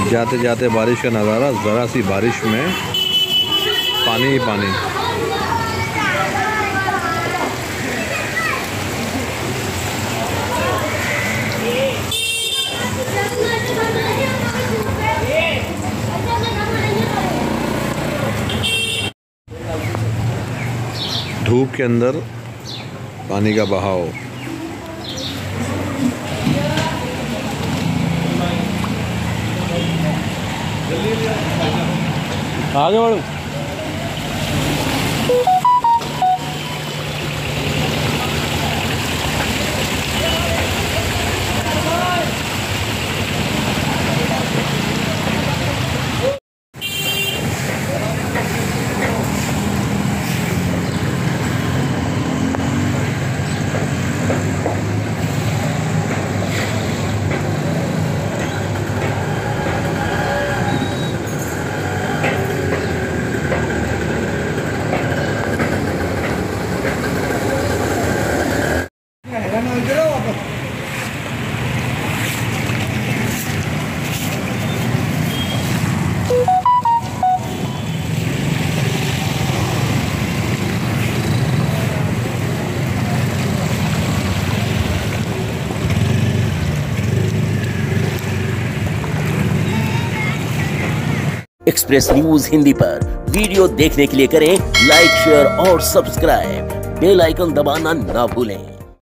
जाते जाते बारिश का नज़ारा, ज़रा सी बारिश में पानी ही पानी। धूप के अंदर पानी का बहाव। आगे बढ़ो। एक्सप्रेस न्यूज हिंदी पर वीडियो देखने के लिए करें लाइक, शेयर और सब्सक्राइब। बेल आइकन दबाना ना भूलें।